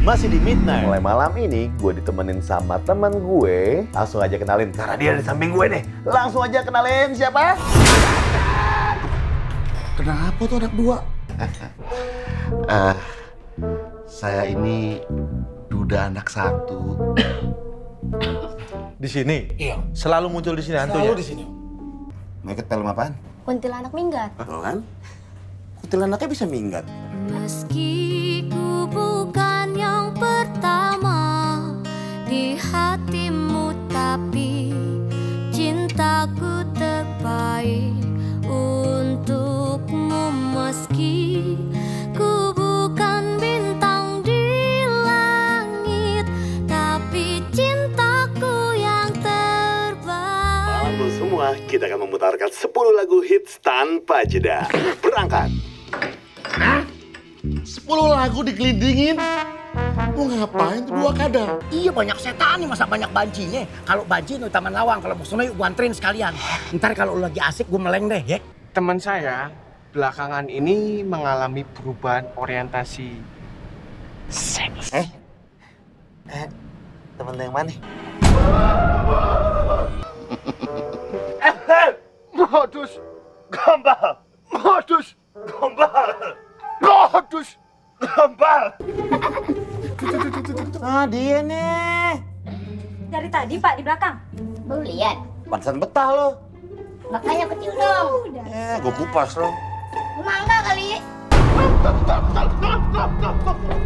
masih di Midnight. Mulai malam ini gue ditemenin sama teman gue. Langsung aja kenalin, karena dia di samping gue nih. Langsung aja kenalin siapa? Kenapa tuh anak dua? Saya ini duda anak satu. Di sini? Iya. Selalu muncul di sini hantunya? Selalu di sini. Mau ikut film apaan? Kuntilanak minggat. Tuh kan? Kuntilanaknya bisa minggat. Meski ku bukan yang pertama di hatimu, tapi cintaku terbaik untukmu. Meski ku bukan bintang di langit, tapi cintaku yang terbaik. Malam semua, kita akan memutarkan 10 lagu hits tanpa jeda. Berangkat! 10 lagu dikelilingin. Mau ngapain tuh dua kadang? Iya, banyak setan nih, masa banyak bancinya. Kalau banci di Taman Lawang, kalau mau sono yuk gua anterin sekalian. Ntar kalau lu lagi asik gue meleng deh ya. Teman saya belakangan ini mengalami perubahan orientasi seks. Temen yang mana? Modus gombal! Modus gombal! Modus gombal! Ah, dia nih. Dari tadi Pak di belakang. Belum lihat. Pantesan betah lo. Makanya kecil dong. Gue kupas lo. Mangga kali.